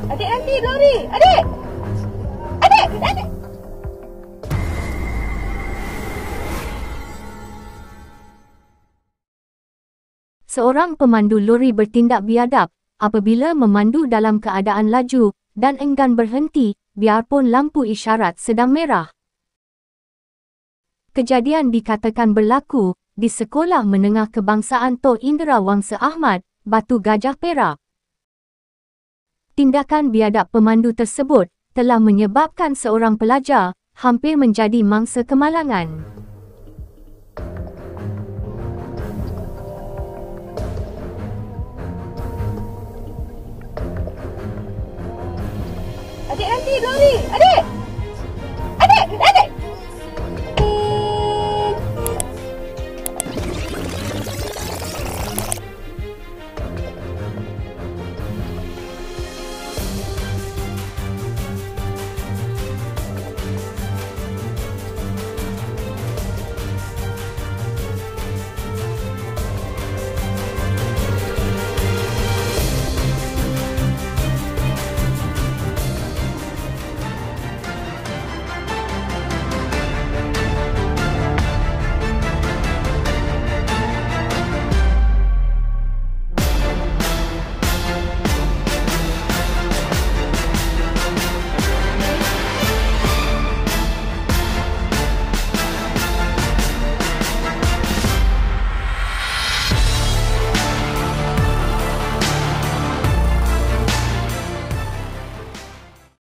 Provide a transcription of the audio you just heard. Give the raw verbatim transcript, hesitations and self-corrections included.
Adik nanti lori. Adik. Adik, adik. Seorang pemandu lori bertindak biadab apabila memandu dalam keadaan laju dan enggan berhenti biarpun lampu isyarat sedang merah. Kejadian dikatakan berlaku di Sekolah Menengah Kebangsaan Tok Indra Wangsa Ahmad, Batu Gajah, Perak. Tindakan biadab pemandu tersebut telah menyebabkan seorang pelajar hampir menjadi mangsa kemalangan. Adik nanti lori. Adik.